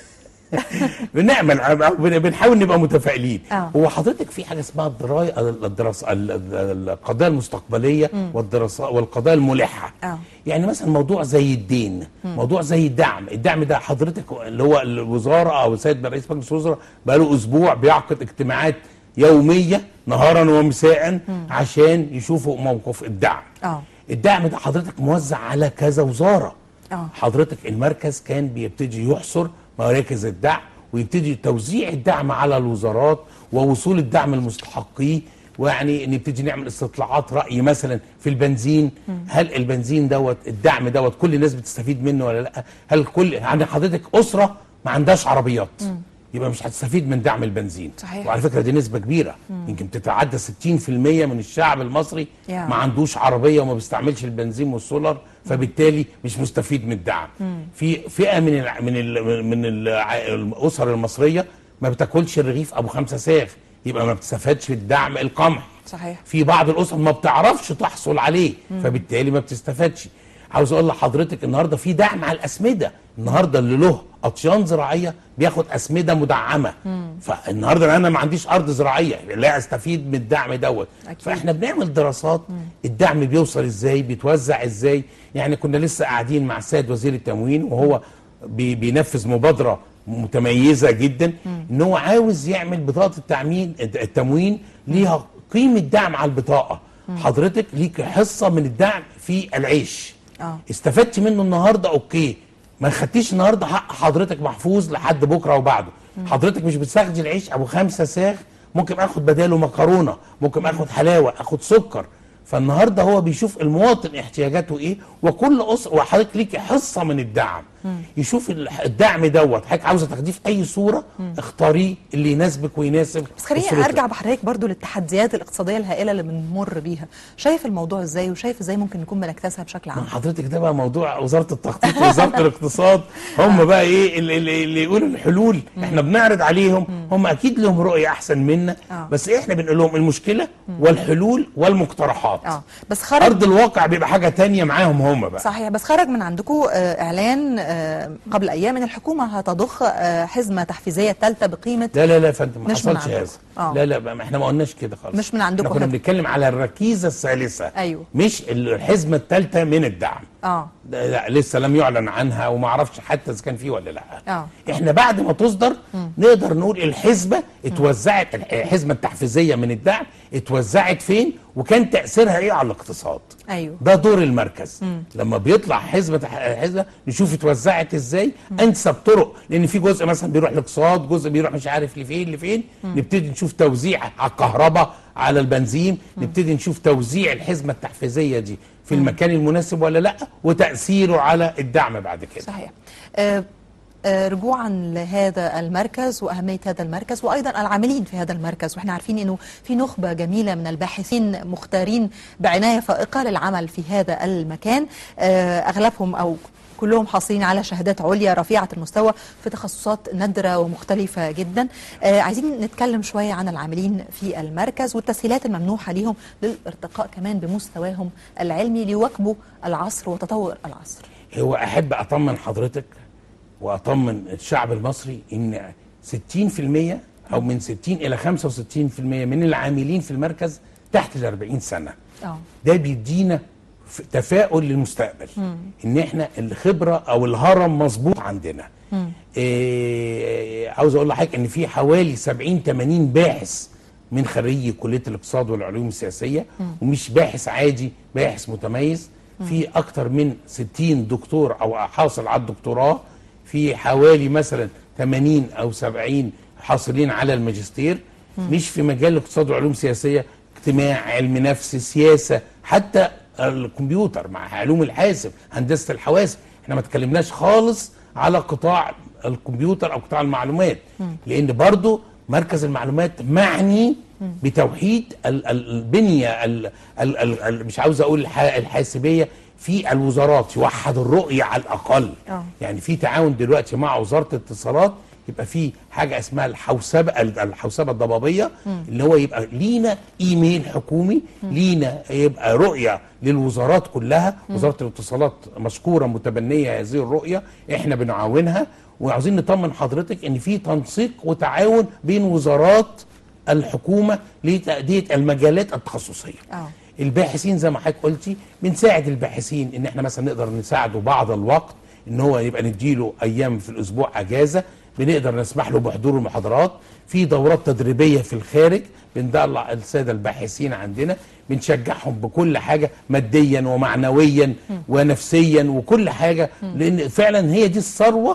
بنعمل بنحاول نبقى متفائلين. آه. هو حضرتك في حاجه اسمها الدرايه الدراسه القضايا المستقبليه والدراسه والقضايا الملحه. آه. يعني مثلا موضوع زي الدين، مم. موضوع زي الدعم، الدعم ده حضرتك اللي هو الوزاره او السيد رئيس مجلس الوزراء بقى له اسبوع بيعقد اجتماعات يوميه نهارا ومساء مم. عشان يشوفوا موقف الدعم. أوه. الدعم ده حضرتك موزع على كذا وزاره. أوه. حضرتك المركز كان بيبتدي يحصر مراكز الدعم ويبتدي توزيع الدعم على الوزارات ووصول الدعم المستحقيه، ويعني نبتدي نعمل استطلاعات رأي مثلا في البنزين. هل البنزين دوت الدعم دوت كل الناس بتستفيد منه ولا لا؟ هل كل عند حضرتك أسرة ما عندهاش عربيات مم. يبقى مش هتستفيد من دعم البنزين.
صحيح.
وعلى فكرة دي نسبة كبيرة، يمكن تتعدى ستين في المية من الشعب المصري yeah. ما عندوش عربية وما بيستعملش البنزين والسولار، فبالتالي مش مستفيد من الدعم. مم. في فئة من ال من ال من ال الأسر المصرية ما بتاكلش الرغيف أبو خمسة ساغ، يبقى ما بتستفادش الدعم القمح.
صحيح.
في بعض الاسر ما بتعرفش تحصل عليه، مم. فبالتالي ما بتستفادش. عاوز اقول لحضرتك النهارده في دعم على الاسمده، النهارده اللي له اطيان زراعيه بياخد اسمده مدعمه. مم. فالنهارده انا ما عنديش ارض زراعيه لا استفيد من الدعم دوت. فاحنا بنعمل دراسات مم. الدعم بيوصل ازاي، بيتوزع ازاي. يعني كنا لسه قاعدين مع السيد وزير التموين وهو بي بينفذ مبادره متميزه جدا، مم. ان هو عاوز يعمل بطاقه التامين التموين ليها قيمه دعم على البطاقه. مم. حضرتك ليك حصه من الدعم في العيش. اه استفدتي منه النهارده اوكي، ما خدتيش النهارده حق حضرتك محفوظ لحد بكره وبعده. مم. حضرتك مش بتستخدم العيش ابو خمسة ساغ، ممكن اخد بداله مكرونه، ممكن اخد حلاوه، اخد سكر. فالنهارده هو بيشوف المواطن احتياجاته ايه، وكل اسره وحضرتك ليكي حصه من الدعم. مم. يشوف الدعم دوت حضرتك عاوزه تاخديه في اي صوره، مم. اختاريه اللي يناسبك ويناسب.
بس خليني ارجع بحضرتك برضو للتحديات الاقتصاديه الهائله اللي بنمر بيها، شايف الموضوع ازاي وشايف ازاي ممكن نكون بنكتسبها بشكل عام؟
حضرتك ده بقى موضوع وزاره التخطيط ووزاره الاقتصاد، هم بقى ايه اللي, اللي يقولوا الحلول. مم. احنا بنعرض عليهم، مم. هم اكيد لهم رؤيه احسن منا، آه. بس احنا بنقول لهم المشكله مم. والحلول والمقترحات. اه بس خرج ارض الواقع بيبقى حاجه تانية معاهم هم بقى.
صحيح. بس خرج من عندكم آه اعلان آه قبل ايام ان الحكومه هتضخ آه حزمه تحفيزيه ثالثه بقيمه.
لا لا لا يا فندم ما حصلش هذا. آه. لا لا ما احنا ما قلناش كده خالص.
مش من عندكم.
احنا كنا بنتكلم على الركيزه الثالثه.
ايوه.
مش الحزمه الثالثه من الدعم.
اه
لا لسه لم يعلن عنها وما اعرفش حتى اذا كان فيه ولا لا.
اه
احنا بعد ما تصدر مم. نقدر نقول الحزبه اتوزعت، الحزمه التحفيزيه من الدعم اتوزعت فين وكان تاثيرها ايه على الاقتصاد.
ايوه
ده دور المركز.
مم.
لما بيطلع حزبه حزبه نشوف اتوزعت ازاي، مم. انسب طرق، لان في جزء مثلا بيروح الاقتصاد، جزء بيروح مش عارف لفين لفين. مم. نبتدي نشوف توزيع على الكهرباء، على البنزين. مم. نبتدي نشوف توزيع الحزمه التحفيزيه دي في المكان المناسب ولا لا، وتأثيره على الدعم بعد كده.
صحيح. أه أه رجوعا لهذا المركز وأهمية هذا المركز وأيضا العاملين في هذا المركز، وإحنا عارفين أنه في نخبة جميلة من الباحثين مختارين بعناية فائقة للعمل في هذا المكان، أه أغلبهم أو كلهم حاصلين على شهادات عليا رفيعة المستوى في تخصصات نادرة ومختلفة جدا. آه عايزين نتكلم شوية عن العاملين في المركز والتسهيلات الممنوحة لهم للارتقاء كمان بمستواهم العلمي ليواكبوا العصر وتطور العصر.
هو أحب أطمن حضرتك وأطمن الشعب المصري إن ستين في المية أو من ستين إلى خمسة وستين في المية من العاملين في المركز تحت الأربعين سنة. أوه. ده بيدينا تفاؤل للمستقبل. مم. ان احنا الخبره او الهرم مظبوط عندنا. إيه عاوز اقول لحضرتك ان في حوالي سبعين ثمانين باحث من خريجي كليه الاقتصاد والعلوم السياسيه. مم. ومش باحث عادي، باحث متميز. مم. في اكتر من ستين دكتور او حاصل على الدكتوراه، في حوالي مثلا ثمانين او سبعين حاصلين على الماجستير. مم. مش في مجال الاقتصاد والعلوم السياسيه، اجتماع، علم نفس، سياسه، حتى الكمبيوتر مع علوم الحاسب، هندسه الحواسب. احنا ما تكلمناش خالص على قطاع الكمبيوتر او قطاع المعلومات. م. لان برضو مركز المعلومات معني م. بتوحيد البنيه ال ال ال مش عاوز اقول الحاسبيه في الوزارات، يوحد الرؤيه على الاقل. أوه. يعني في تعاون دلوقتي مع وزاره الاتصالات، يبقى في حاجه اسمها الحوسبه الحوسبه الضبابيه. مم. اللي هو يبقى لينا ايميل حكومي، مم. لينا يبقى رؤيه للوزارات كلها. مم. وزاره الاتصالات مشكوره متبنيه هذه الرؤيه، احنا بنعاونها. وعاوزين نطمن حضرتك ان في تنسيق وتعاون بين وزارات الحكومه لتأدية المجالات التخصصيه. أوه. الباحثين زي ما حضرتك قلتي بنساعد الباحثين ان احنا مثلا نقدر نساعده بعض الوقت، ان هو يبقى نديله ايام في الاسبوع اجازه، بنقدر نسمح له بحضور المحاضرات. في دورات تدريبيه في الخارج بندلع الساده الباحثين عندنا، بنشجعهم بكل حاجه ماديا ومعنويا ونفسيا وكل حاجه، لان فعلا هي دي الثروه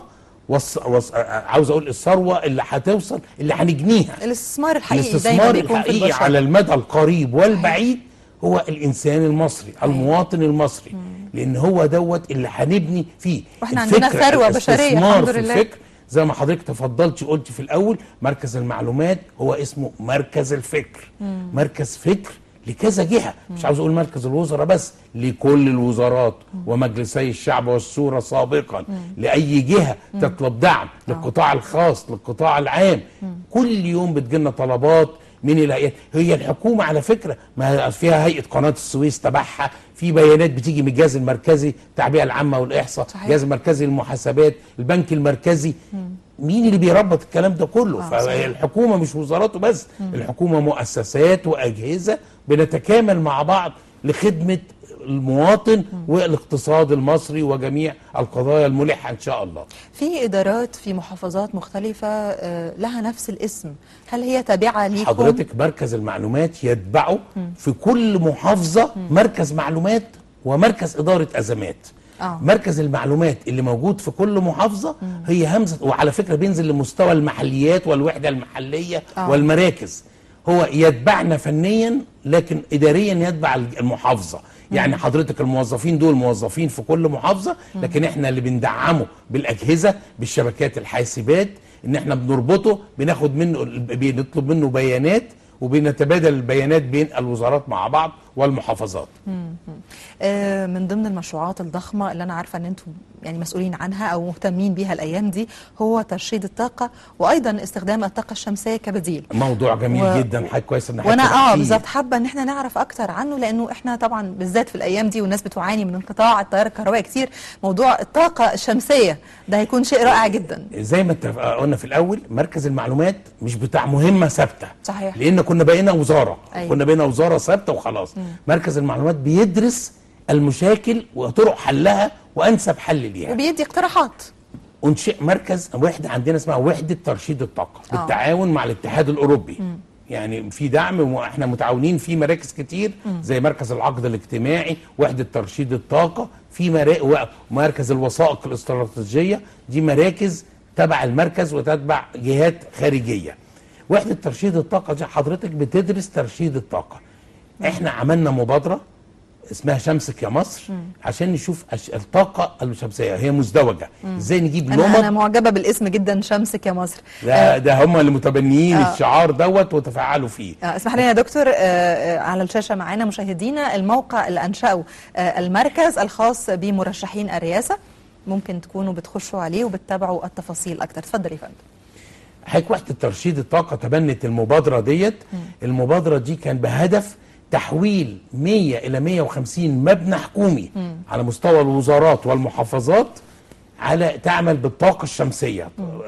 وص... وص... عاوز اقول الثروه اللي هتوصل اللي هنجنيها.
الاستثمار الحقيقي
الاستثمار
دايما بيكون
الحقيقي
في البشر.
على المدى القريب والبعيد هو الانسان المصري، المواطن المصري، لان هو دوت اللي هنبني فيه.
واحنا عندنا ثروه بشريه الحمد لله.
في الفكر زي ما حضرتك تفضلتي قلتي في الاول، مركز المعلومات هو اسمه مركز الفكر. مم. مركز فكر لكذا جهه، مش عاوز اقول مركز الوزراء بس، لكل الوزارات مم. ومجلسي الشعب والشورى سابقا، مم. لاي جهه مم. تطلب دعم، مم. للقطاع الخاص، للقطاع العام. مم. كل يوم بتجيلنا طلبات من الهيئات. هي الحكومه على فكره ما فيها هيئه قناه السويس تبعها، في بيانات بتيجي من الجهاز المركزي التعبئه العامه والاحصاء، الجهاز المركزي للمحاسبات، البنك المركزي. مم. مين اللي بيربط الكلام ده كله؟ آه فالحكومه مش وزاراته بس، مم. الحكومه مؤسسات واجهزه بنتكامل مع بعض لخدمه المواطن مم. والاقتصاد المصري وجميع القضايا الملحه ان شاء الله.
في ادارات في محافظات مختلفه لها نفس الاسم، هل هي تابعه ليكم؟
حضرتك مركز المعلومات يتبعه مم. في كل محافظه مم. مركز معلومات ومركز اداره ازمات. آه. مركز المعلومات اللي موجود في كل محافظه مم. هي همزه، وعلى فكره بينزل لمستوى المحليات والوحده المحليه آه. والمراكز. هو يتبعنا فنيا لكن اداريا يتبع المحافظه. يعني حضرتك الموظفين دول موظفين في كل محافظه، لكن احنا اللي بندعمه بالاجهزه، بالشبكات الحاسبات، ان احنا بنربطه، بناخد منه، بنطلب منه بيانات، وبنتبادل البيانات بين الوزارات مع بعض والمحافظات.
آه من ضمن المشروعات الضخمه اللي انا عارفه ان انتم يعني مسؤولين عنها او مهتمين بيها الايام دي هو ترشيد الطاقه، وايضا استخدام الطاقه الشمسيه كبديل.
موضوع جميل و... جدا، حاجه كويسه ان
وانا اه بالظبط حابه ان احنا نعرف اكتر عنه، لانه احنا طبعا بالذات في الايام دي والناس بتعاني من انقطاع التيار الكهربائي كتير، موضوع الطاقه الشمسيه ده هيكون شيء رائع جدا.
زي ما قلنا في الاول، مركز المعلومات مش بتاع مهمه ثابته.
صحيح.
لان كنا بقينا وزاره. أيوة. كنا بقينا وزاره ثابته وخلاص. مم. مركز المعلومات بيدرس المشاكل وطرق حلها وانسب حل ليها،
وبيدي اقتراحات.
انشئ مركز وحده عندنا اسمها وحده ترشيد الطاقه آه. بالتعاون مع الاتحاد الاوروبي. مم. يعني في دعم واحنا متعاونين في مراكز كتير. مم. زي مركز العقد الاجتماعي، وحده ترشيد الطاقه، في مرا... مركز الوثائق الاستراتيجيه، دي مراكز تبع المركز وتتبع جهات خارجيه. وحده ترشيد الطاقه دي حضرتك بتدرس ترشيد الطاقه. مم. احنا عملنا مبادره اسمها شمسك يا مصر. مم. عشان نشوف الطاقه الشمسيه هي مزدوجه. مم. ازاي نجيب لمض.
انا انا معجبه بالاسم جدا، شمسك يا مصر.
ده آه ده هم اللي متبنيين آه. الشعار دوت وتفاعلوا فيه.
آه اسمح لنا يا دكتور، آه على الشاشه معانا مشاهدينا الموقع اللي انشاه آه المركز الخاص بمرشحين الرئاسه، ممكن تكونوا بتخشوا عليه وبتتابعوا التفاصيل اكتر. اتفضل يا فندم.
حضرتك وحده ترشيد الطاقه تبنت المبادره ديت. مم. المبادره دي كان بهدف تحويل مية إلى مية وخمسين مبنى حكومي مم. على مستوى الوزارات والمحافظات على تعمل بالطاقة الشمسية.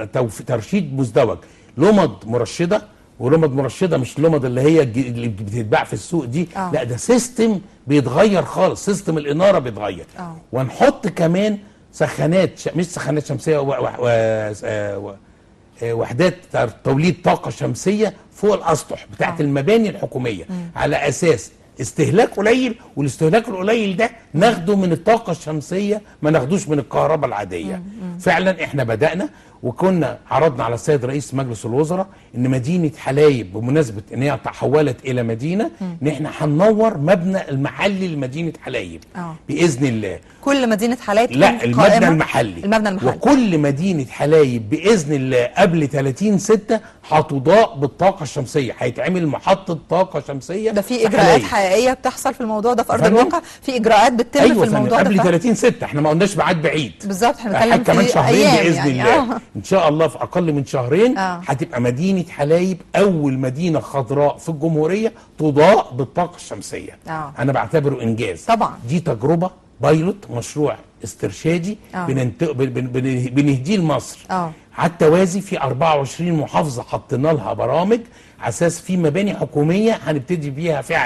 ترشيد مزدوج، لمض مرشدة، ولمض مرشدة مش لمض اللي هي اللي بتتباع في السوق دي. آه. لا، ده سيستم بيتغير خالص، سيستم الإنارة بيتغير. آه. ونحط كمان سخانات، مش سخانات شمسية، و... و... و... و... وحدات توليد طاقة شمسية فوق الأسطح بتاعت آه. المباني الحكومية. مم. على أساس استهلاك قليل، والاستهلاك القليل ده ناخده من الطاقة الشمسية، ما ناخدوش من الكهرباء العادية. مم. فعلا احنا بدأنا، وكنا عرضنا على السيد رئيس مجلس الوزراء ان مدينة حلايب بمناسبة ان هي تحولت الى مدينة، مم. ان احنا هننور مبنى المحلي لمدينة حلايب آه. بإذن الله.
كل مدينة حلايب؟
لا، المبنى المحلي.
المبنى المحلي.
وكل مدينة حلايب بإذن الله قبل ثلاثين ستة هتضاء بالطاقة الشمسية، هيتعمل محطة طاقة شمسية.
ده في إجراءات حقيقية بتحصل في الموضوع ده في أرض الواقع؟ في إجراءات بتتم أيوة في الموضوع ده
قبل ثلاثين ستة، احنا ما قلناش ميعاد بعيد.
بالظبط، احنا بنتكلم
كمان شهرين بإذن يعني. الله آه. إن شاء الله في أقل من شهرين آه. هتبقى مدينة حلايب أول مدينة خضراء في الجمهورية تضاء بالطاقة الشمسية. آه. أنا بعتبره إنجاز
طبعا.
دي تجربة بايلوت، مشروع استرشادي آه. بننتق... بن... بن... بنهديه لمصر. آه. على التوازي في أربعة وعشرين محافظة حطينا لها برامج على اساس في مباني حكوميه هنبتدي بيها فعلا.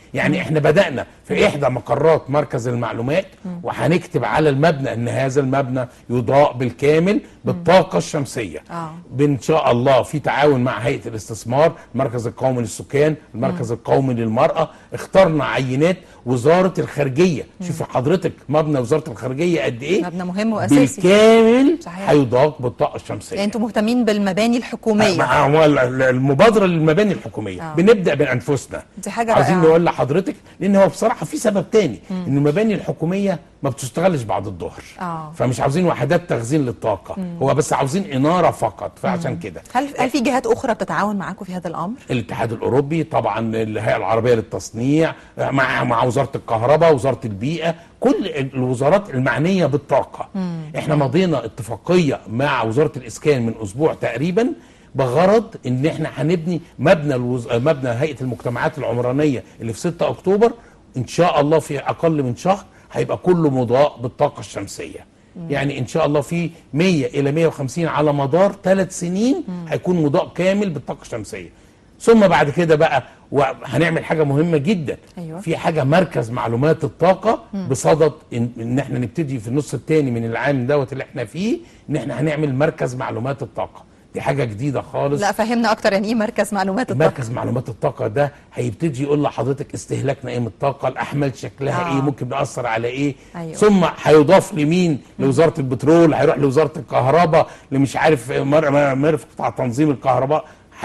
يعني احنا بدأنا في احدى مقرات مركز المعلومات، وهنكتب على المبنى ان هذا المبنى يضاء بالكامل بالطاقة الشمسية.
آه.
ان شاء الله في تعاون مع هيئة الاستثمار، المركز القومي للسكان، المركز القومي للمرأة، اخترنا عينات وزارة الخارجية. شوفي حضرتك مبنى وزارة الخارجية قد ايه
مبنى مهم واساسي
بالكامل
صحيح.
هيضاء بالطاقة الشمسية.
يعني انتم مهتمين بالمباني الحكومية.
مع المبادرة للمباني الحكومية. آه. بنبدأ بأنفسنا.
دي حاجة
عايزين
رائعة.
نقول لحضرتك لان هو بصراحة في سبب تاني، ان المباني الحكومية ما بتشتغلش بعد الظهر.
آه.
فمش عاوزين وحدات تخزين للطاقة، مم. هو بس عاوزين إنارة فقط، فعشان كده.
هل هل في جهات أخرى بتتعاون معاكم في هذا الأمر؟
الاتحاد الأوروبي طبعا، الهيئة العربية للتصنيع، مع مع وزارة الكهرباء، وزارة البيئة، كل الوزارات المعنية بالطاقة. مم. احنا مضينا اتفاقية مع وزارة الإسكان من أسبوع تقريبا، بغرض ان احنا هنبني مبنى الوز... مبنى هيئة المجتمعات العمرانية اللي في ستة أكتوبر ان شاء الله في اقل من شهر هيبقى كله مضاء بالطاقة الشمسية. مم. يعني ان شاء الله في مية الى مية وخمسين على مدار ثلاث سنين مم. هيكون مضاء كامل بالطاقة الشمسية. ثم بعد كده بقى وهنعمل حاجة مهمة جدا. أيوة. في حاجة مركز معلومات الطاقة مم. بصدد إن, ان احنا نبتدي في النص الثاني من العام دوت اللي احنا فيه، ان احنا هنعمل مركز معلومات الطاقة. دي حاجة جديدة خالص.
لا فهمنا اكتر يعني ايه مركز معلومات الطاقة.
مركز معلومات الطاقة ده هيبتدي يقول لحضرتك استهلاكنا ايه من الطاقة، الاحمال شكلها آه. ايه، ممكن نأثر على ايه. أيوة. ثم هيضاف لمين؟ لوزارة البترول، هيروح لوزارة الكهرباء، اللي مش عارف مرفق بتاع تنظيم الكهرباء.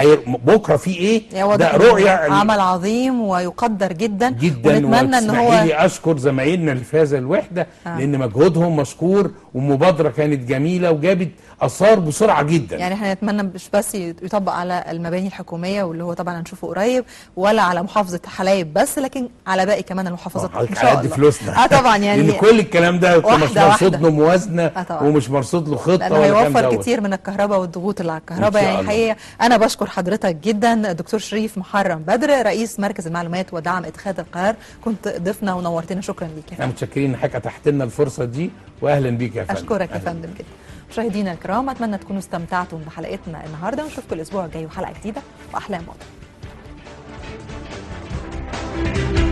بكره في ايه؟
ده رؤيه عمل عظيم ويقدر جدا
جدا.
ونتمنى ان هو
اشكر زمايلنا اللي في هذا الوحده آه. لان مجهودهم مشكور، والمبادره كانت جميله وجابت اثار بسرعه جدا.
يعني احنا نتمنى مش بس يطبق على المباني الحكوميه واللي هو طبعا هنشوفه قريب، ولا على محافظه حلايب بس، لكن على باقي كمان المحافظات ان شاء الله.
فلوسنا
اه طبعا يعني
لان كل الكلام ده مش مرصود له موازنه
آه
ومش مرصود له خطه،
لانه هيوفر كتير من الكهرباء والضغوط اللي على الكهرباء. يعني حقيقه انا بشكر حضرتك جدا دكتور شريف محرم بدر، رئيس مركز المعلومات ودعم اتخاذ القرار، كنت ضيفنا ونورتنا. شكرا ليك يا فندم.
احنا متشكرين ان حضرتك اتحت لنا الفرصه دي، واهلا بيك يا فندم.
اشكرك يا فندم جدا. مشاهدينا الكرام، اتمنى تكونوا استمتعتم بحلقتنا النهارده، ونشوفكم الاسبوع الجاي وحلقه جديده واحلام وطن.